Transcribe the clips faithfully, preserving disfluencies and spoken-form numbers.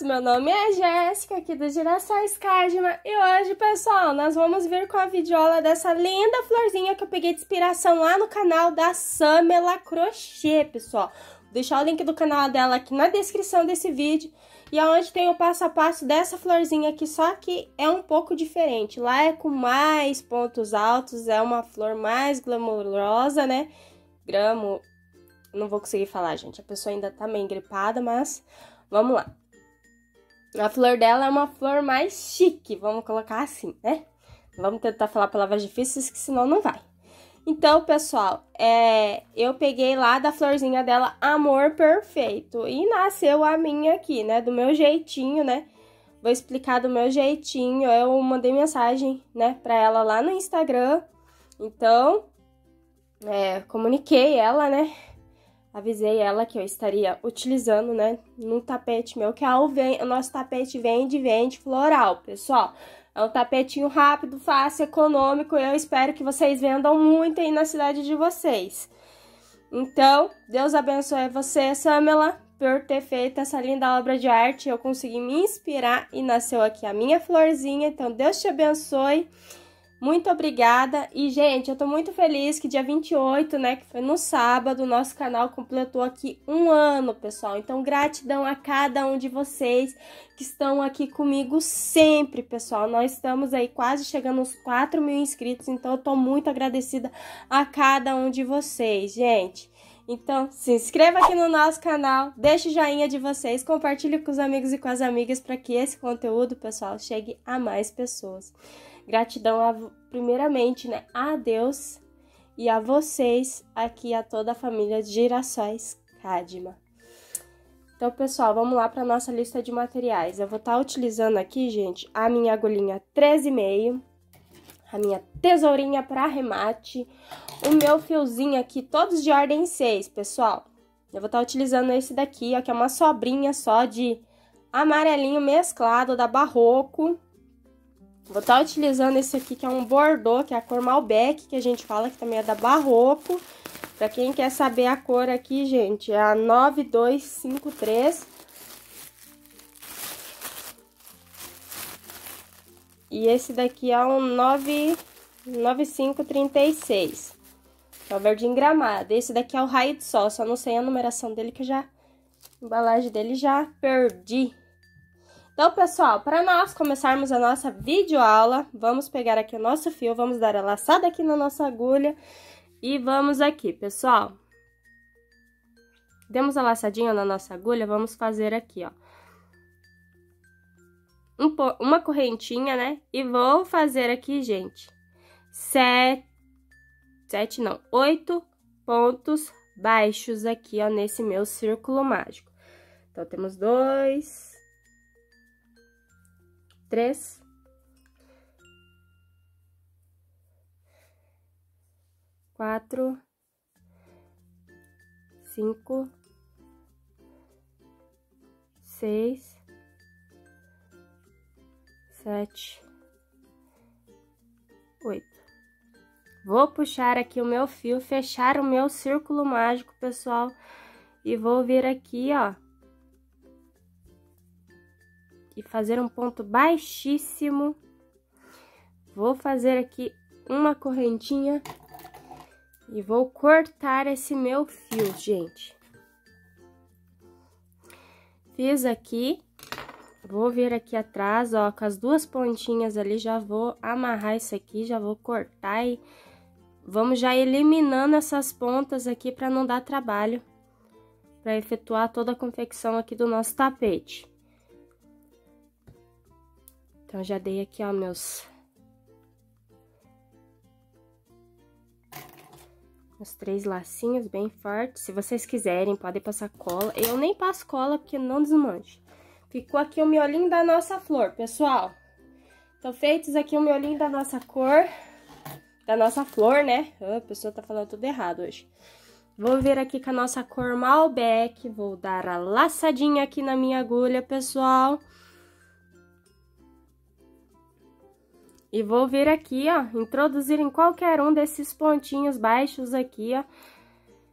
meu nome é Jéssica, aqui do Girassóis Cadma. E hoje, pessoal, nós vamos vir com a videoaula dessa linda florzinha que eu peguei de inspiração lá no canal da Samela Crochê, pessoal. Vou deixar o link do canal dela aqui na descrição desse vídeo. E aonde tem o passo a passo dessa florzinha aqui, só que é um pouco diferente. Lá é com mais pontos altos, é uma flor mais glamourosa, né? Gramo... Não vou conseguir falar, gente. A pessoa ainda tá meio gripada, mas vamos lá. A flor dela é uma flor mais chique, vamos colocar assim, né? Vamos tentar falar palavras difíceis, que senão não vai. Então, pessoal, é, eu peguei lá da florzinha dela Amor Perfeito. E nasceu a minha aqui, né? Do meu jeitinho, né? Vou explicar do meu jeitinho. Eu mandei mensagem, né? Pra ela lá no Instagram. Então, é, comuniquei ela, né? Avisei ela que eu estaria utilizando, né, no tapete meu, que é o, vem, o nosso tapete Vende Vende Floral, pessoal. É um tapetinho rápido, fácil, econômico, e eu espero que vocês vendam muito aí na cidade de vocês. Então, Deus abençoe você, Samela, por ter feito essa linda obra de arte. Eu consegui me inspirar e nasceu aqui a minha florzinha, então Deus te abençoe. Muito obrigada. E, gente, eu tô muito feliz que dia vinte e oito, né, que foi no sábado, o nosso canal completou aqui um ano, pessoal. Então, gratidão a cada um de vocês que estão aqui comigo sempre, pessoal. Nós estamos aí quase chegando aos quatro mil inscritos, então eu tô muito agradecida a cada um de vocês, gente. Então, se inscreva aqui no nosso canal, deixe o joinha de vocês, compartilhe com os amigos e com as amigas para que esse conteúdo, pessoal, chegue a mais pessoas. Gratidão, a, primeiramente, né, a Deus e a vocês, aqui a toda a família de Girassóis Cadma. Então, pessoal, vamos lá para nossa lista de materiais. Eu vou estar utilizando aqui, gente, a minha agulhinha treze e meio, a minha tesourinha para arremate, o meu fiozinho aqui, todos de ordem seis, pessoal. Eu vou estar utilizando esse daqui, ó, que é uma sobrinha só de amarelinho mesclado da Barroco. Vou estar utilizando esse aqui, que é um bordô, que é a cor Malbec, que a gente fala que também é da Barroco. Pra quem quer saber a cor aqui, gente, é a nove dois cinco três. E esse daqui é um nove cinco três seis. É o verde engramado. Esse daqui é o raio de sol, só não sei a numeração dele, que eu já... A embalagem dele já perdi. Então, pessoal, para nós começarmos a nossa videoaula, vamos pegar aqui o nosso fio, vamos dar a laçada aqui na nossa agulha e vamos aqui, pessoal. Demos a laçadinha na nossa agulha, vamos fazer aqui, ó. Um, uma correntinha, né? E vou fazer aqui, gente, sete, sete não, oito pontos baixos aqui, ó, nesse meu círculo mágico. Então, temos dois... Três, quatro, cinco, seis, sete, oito. Vou puxar aqui o meu fio, fechar o meu círculo mágico, pessoal, e vou vir aqui, ó. E fazer um ponto baixíssimo. Vou fazer aqui uma correntinha e vou cortar esse meu fio, gente. Fiz aqui, vou vir aqui atrás, ó, com as duas pontinhas ali, já vou amarrar isso aqui, já vou cortar e vamos já eliminando essas pontas aqui para não dar trabalho, para efetuar toda a confecção aqui do nosso tapete. Então, já dei aqui, ó, meus... Os três lacinhos bem fortes. Se vocês quiserem, podem passar cola. Eu nem passo cola, porque não desmanche. Ficou aqui o miolinho da nossa flor, pessoal. Então, feitos aqui o miolinho da nossa cor... Da nossa flor, né? A pessoa tá falando tudo errado hoje. Vou vir aqui com a nossa cor Malbec. Vou dar a laçadinha aqui na minha agulha, pessoal. E vou vir aqui, ó, introduzir em qualquer um desses pontinhos baixos aqui, ó.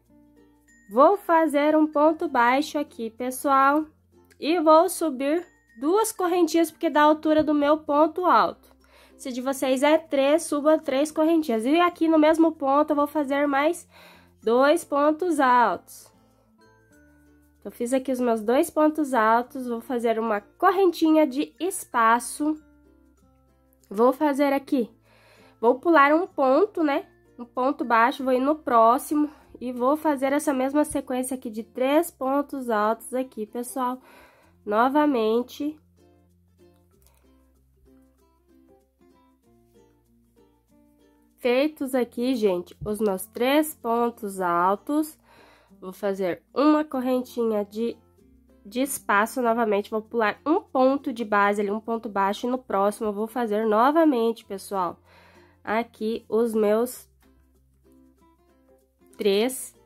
Vou fazer um ponto baixo aqui, pessoal. E vou subir duas correntinhas, porque dá a altura do meu ponto alto. Se de vocês é três, suba três correntinhas. E aqui no mesmo ponto eu vou fazer mais dois pontos altos. Eu fiz aqui os meus dois pontos altos, vou fazer uma correntinha de espaço. Vou fazer aqui, vou pular um ponto, né? Um ponto baixo, vou ir no próximo e vou fazer essa mesma sequência aqui de três pontos altos aqui, pessoal. Novamente. Feitos aqui, gente, os meus três pontos altos, vou fazer uma correntinha de, de espaço novamente, vou pular um ponto de base ali, um ponto baixo, e no próximo eu vou fazer novamente, pessoal, aqui os meus três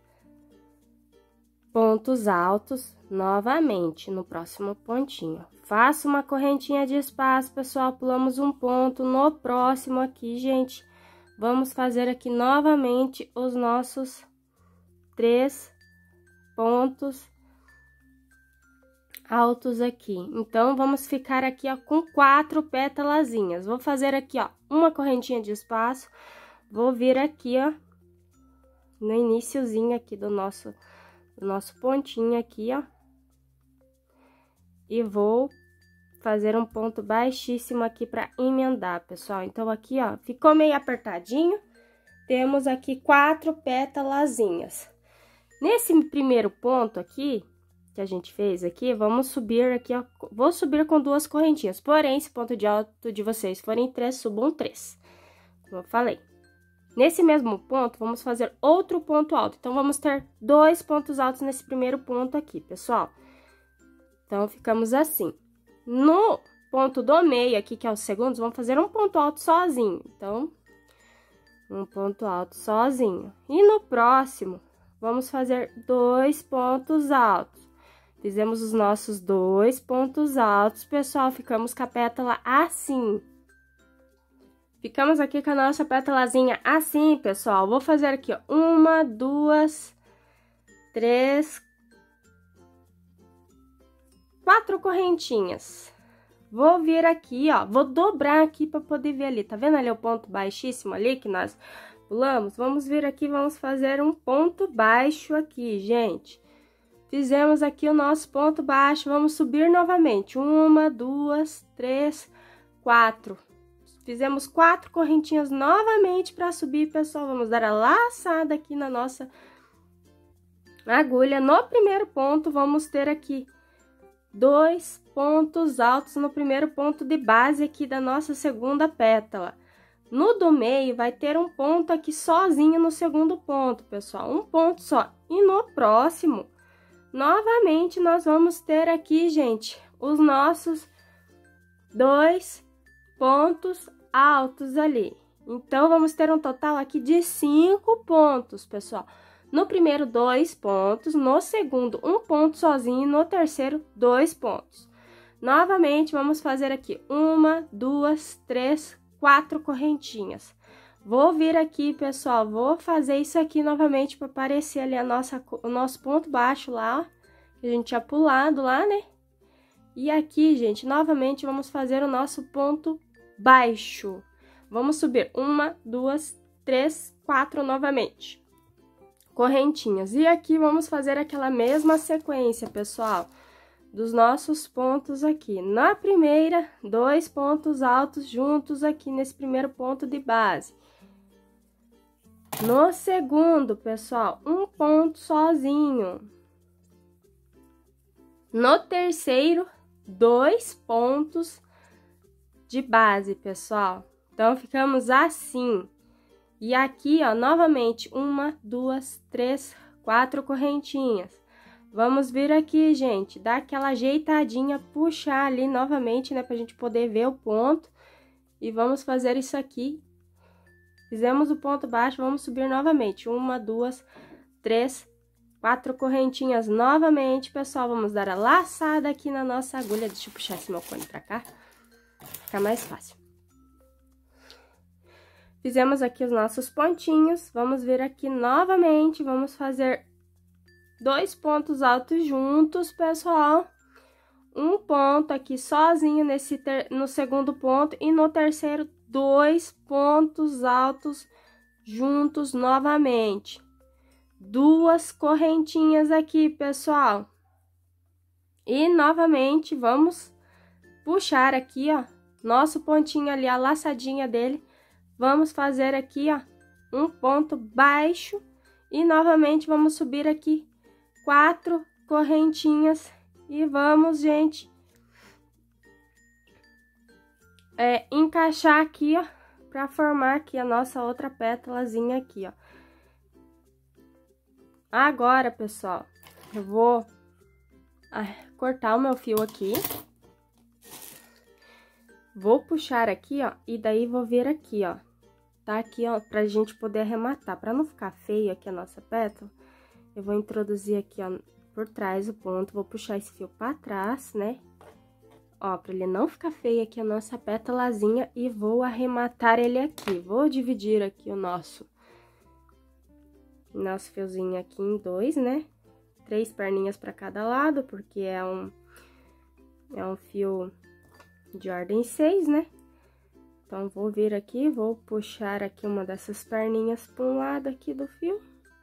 pontos altos novamente no próximo pontinho. Faço uma correntinha de espaço, pessoal, pulamos um ponto no próximo aqui, gente. Vamos fazer aqui novamente os nossos três pontos altos aqui. Então, vamos ficar aqui, ó, com quatro pétalazinhas. Vou fazer aqui, ó, uma correntinha de espaço. Vou vir aqui, ó, no iniciozinho aqui do nosso, do nosso pontinho aqui, ó. E vou fazer um ponto baixíssimo aqui para emendar, pessoal. Então, aqui, ó, ficou meio apertadinho. Temos aqui quatro pétalazinhas. Nesse primeiro ponto aqui, que a gente fez aqui, vamos subir aqui, ó, vou subir com duas correntinhas. Porém, se ponto de alto de vocês forem três, subam três, como eu falei. Nesse mesmo ponto, vamos fazer outro ponto alto. Então, vamos ter dois pontos altos nesse primeiro ponto aqui, pessoal. Então, ficamos assim. No ponto do meio aqui, que é o segundo, vamos fazer um ponto alto sozinho. Então, um ponto alto sozinho. E no próximo, vamos fazer dois pontos altos. Fizemos os nossos dois pontos altos, pessoal, ficamos com a pétala assim. Ficamos aqui com a nossa pétalazinha assim, pessoal. Vou fazer aqui, ó, uma, duas, três, quatro correntinhas. Vou vir aqui, ó, vou dobrar aqui para poder ver ali. Tá vendo ali o ponto baixíssimo ali que nós pulamos? Vamos vir aqui, vamos fazer um ponto baixo aqui, gente. Fizemos aqui o nosso ponto baixo, vamos subir novamente. Uma, duas, três, quatro. Fizemos quatro correntinhas novamente para subir, pessoal. Vamos dar a laçada aqui na nossa agulha. No primeiro ponto, vamos ter aqui dois pontos altos no primeiro ponto de base aqui da nossa segunda pétala. No do meio, vai ter um ponto aqui sozinho no segundo ponto, pessoal. Um ponto só. E no próximo, novamente, nós vamos ter aqui, gente, os nossos dois pontos altos ali. Então, vamos ter um total aqui de cinco pontos, pessoal. No primeiro, dois pontos. No segundo, um ponto sozinho. No terceiro, dois pontos. Novamente, vamos fazer aqui uma, duas, três, quatro correntinhas. Vou vir aqui, pessoal, vou fazer isso aqui novamente para aparecer ali a nossa, o nosso ponto baixo lá, ó, que a gente tinha pulado lá, né? E aqui, gente, novamente, vamos fazer o nosso ponto baixo. Vamos subir uma, duas, três, quatro novamente. Correntinhas. E aqui vamos fazer aquela mesma sequência, pessoal, dos nossos pontos aqui. Na primeira, dois pontos altos juntos aqui nesse primeiro ponto de base. No segundo, pessoal, um ponto sozinho. No terceiro, dois pontos de base, pessoal. Então, ficamos assim. E aqui, ó, novamente, uma, duas, três, quatro correntinhas. Vamos vir aqui, gente, dar aquela ajeitadinha, puxar ali novamente, né, pra gente poder ver o ponto. E vamos fazer isso aqui. Fizemos o ponto baixo, vamos subir novamente. Uma, duas, três, quatro correntinhas novamente, pessoal. Vamos dar a laçada aqui na nossa agulha. Deixa eu puxar esse meu cone pra cá, fica mais fácil. Fizemos aqui os nossos pontinhos, vamos vir aqui novamente, vamos fazer dois pontos altos juntos, pessoal. um ponto aqui sozinho nesse ter... no segundo ponto e no terceiro dois pontos altos juntos novamente. Duas correntinhas aqui, pessoal. E novamente vamos puxar aqui, ó, nosso pontinho ali, a laçadinha dele. Vamos fazer aqui, ó, um ponto baixo e novamente vamos subir aqui quatro correntinhas e vamos, gente, é, encaixar aqui, ó, para formar aqui a nossa outra pétalazinha aqui, ó. Agora, pessoal, eu vou ah, cortar o meu fio aqui. Vou puxar aqui, ó, e daí vou vir aqui, ó. Tá aqui, ó, pra gente poder arrematar. Pra não ficar feio aqui a nossa pétala, eu vou introduzir aqui, ó, por trás o ponto. Vou puxar esse fio pra trás, né? Ó, pra ele não ficar feio aqui a nossa pétalazinha e vou arrematar ele aqui. Vou dividir aqui o nosso, nosso fiozinho aqui em dois, né? Três perninhas pra cada lado, porque é um, é um fio de ordem seis, né? Então, vou vir aqui, vou puxar aqui uma dessas perninhas para um lado aqui do fio.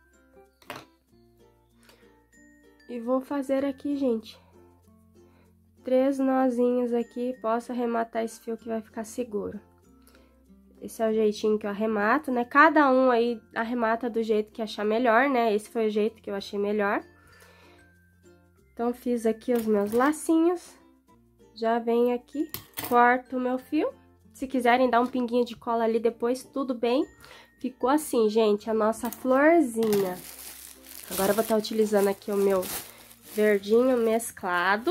E vou fazer aqui, gente, três nozinhos aqui, posso arrematar esse fio que vai ficar seguro. Esse é o jeitinho que eu arremato, né? Cada um aí arremata do jeito que achar melhor, né? Esse foi o jeito que eu achei melhor. Então, fiz aqui os meus lacinhos. Já venho aqui, corto o meu fio. Se quiserem dar um pinguinho de cola ali depois, tudo bem. Ficou assim, gente, a nossa florzinha. Agora eu vou estar utilizando aqui o meu verdinho mesclado.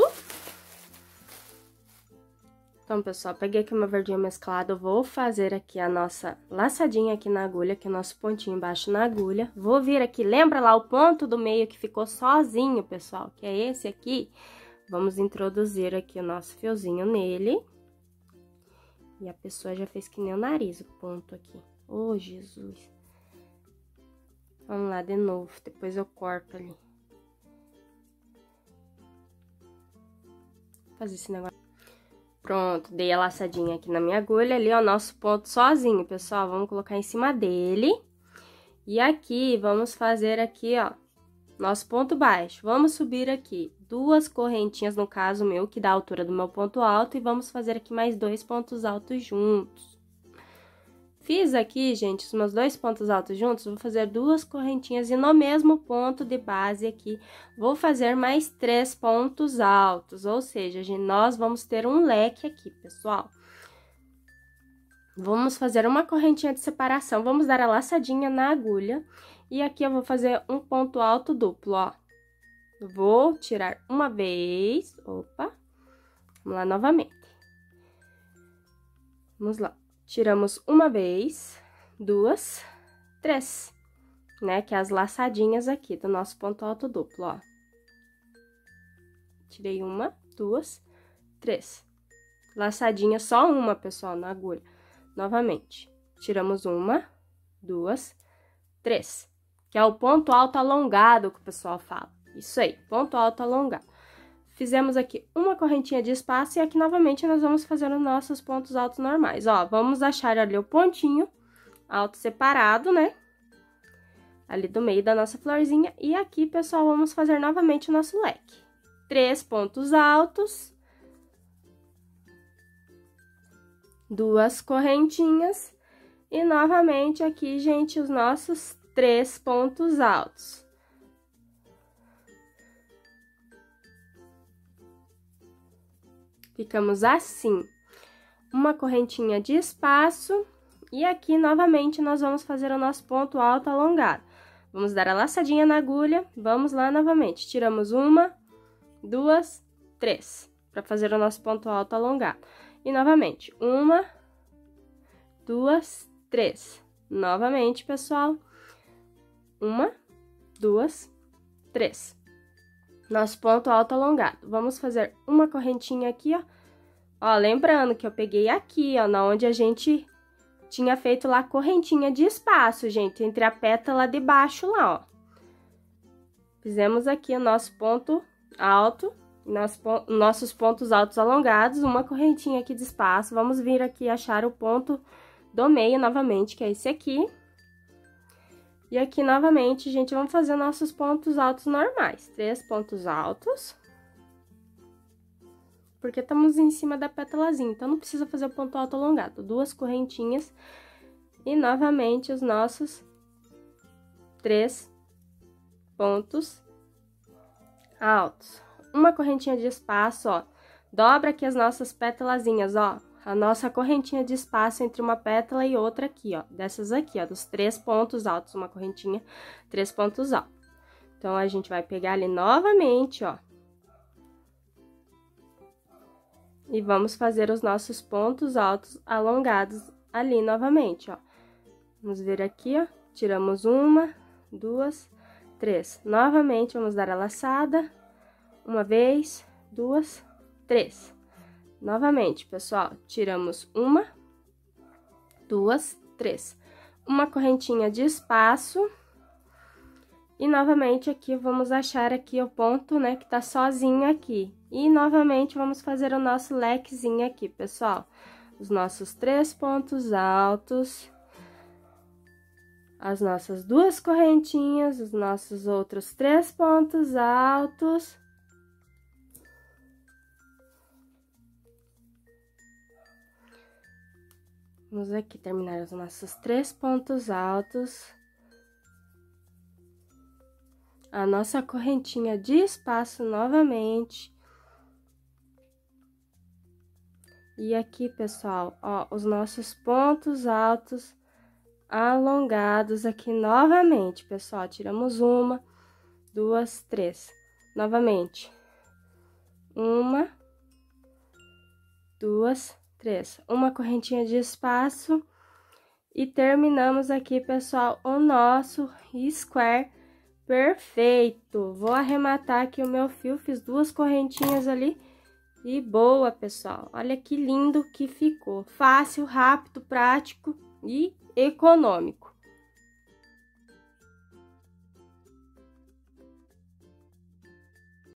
Então, pessoal, peguei aqui o meu verdinho mesclado, vou fazer aqui a nossa laçadinha aqui na agulha, que é o nosso pontinho embaixo na agulha. Vou vir aqui, lembra lá o ponto do meio que ficou sozinho, pessoal, que é esse aqui? Vamos introduzir aqui o nosso fiozinho nele. E a pessoa já fez que nem o nariz, o ponto aqui. Oh, Jesus! Vamos lá de novo, depois eu corto ali. Vou fazer esse negócio. Pronto, dei a laçadinha aqui na minha agulha, ali, ó, nosso ponto sozinho, pessoal. Vamos colocar em cima dele. E aqui, vamos fazer aqui, ó, nosso ponto baixo. Vamos subir aqui duas correntinhas, no caso meu, que dá a altura do meu ponto alto, e vamos fazer aqui mais dois pontos altos juntos. Fiz aqui, gente, os meus dois pontos altos juntos, vou fazer duas correntinhas e no mesmo ponto de base aqui, vou fazer mais três pontos altos, ou seja, nós vamos ter um leque aqui, pessoal. Vamos fazer uma correntinha de separação, vamos dar a laçadinha na agulha, e aqui eu vou fazer um ponto alto duplo, ó. Vou tirar uma vez, opa, vamos lá novamente. Vamos lá, tiramos uma vez, duas, três, né? Que é as laçadinhas aqui do nosso ponto alto duplo, ó. Tirei uma, duas, três. Laçadinha só uma, pessoal, na agulha. Novamente, tiramos uma, duas, três. Que é o ponto alto alongado que o pessoal fala. Isso aí, ponto alto alongado. Fizemos aqui uma correntinha de espaço e aqui novamente nós vamos fazer os nossos pontos altos normais. Ó, vamos achar ali o pontinho alto separado, né? Ali do meio da nossa florzinha. E aqui, pessoal, vamos fazer novamente o nosso leque. Três pontos altos. Duas correntinhas. E novamente aqui, gente, os nossos três pontos altos. Ficamos assim, uma correntinha de espaço, e aqui, novamente, nós vamos fazer o nosso ponto alto alongado. Vamos dar a laçadinha na agulha, vamos lá novamente, tiramos uma, duas, três, para fazer o nosso ponto alto alongado. E, novamente, uma, duas, três. Novamente, pessoal, uma, duas, três. Nosso ponto alto alongado. Vamos fazer uma correntinha aqui, ó. Ó, lembrando que eu peguei aqui, ó, na onde a gente tinha feito lá a correntinha de espaço, gente, entre a pétala de baixo lá, ó. Fizemos aqui o nosso ponto alto Nosso, nossos pontos altos alongados, uma correntinha aqui de espaço. Vamos vir aqui achar o ponto do meio novamente, que é esse aqui. E aqui, novamente, gente, vamos fazer nossos pontos altos normais. Três pontos altos. Porque estamos em cima da pétalazinha, então não precisa fazer o ponto alto alongado. Duas correntinhas e, novamente, os nossos três pontos altos. Uma correntinha de espaço, ó. Dobra aqui as nossas pétalazinhas, ó. A nossa correntinha de espaço entre uma pétala e outra aqui, ó. Dessas aqui, ó, dos três pontos altos, uma correntinha, três pontos altos. Então, a gente vai pegar ali novamente, ó. E vamos fazer os nossos pontos altos alongados ali novamente, ó. Vamos ver aqui, ó. Tiramos uma, duas, três. Novamente, vamos dar a laçada. Uma vez, duas, três. Novamente, pessoal, tiramos uma, duas, três. Uma correntinha de espaço. E, novamente, aqui, vamos achar aqui o ponto, né, que tá sozinho aqui. E, novamente, vamos fazer o nosso lequezinho aqui, pessoal. Os nossos três pontos altos. As nossas duas correntinhas, os nossos outros três pontos altos. Vamos aqui terminar os nossos três pontos altos. A nossa correntinha de espaço novamente. E aqui, pessoal, ó, os nossos pontos altos alongados aqui novamente, pessoal. Tiramos uma, duas, três. Novamente. Uma, duas, três. Uma correntinha de espaço. E terminamos aqui, pessoal, o nosso square perfeito. Vou arrematar aqui o meu fio, fiz duas correntinhas ali. E boa, pessoal. Olha que lindo que ficou. Fácil, rápido, prático e econômico.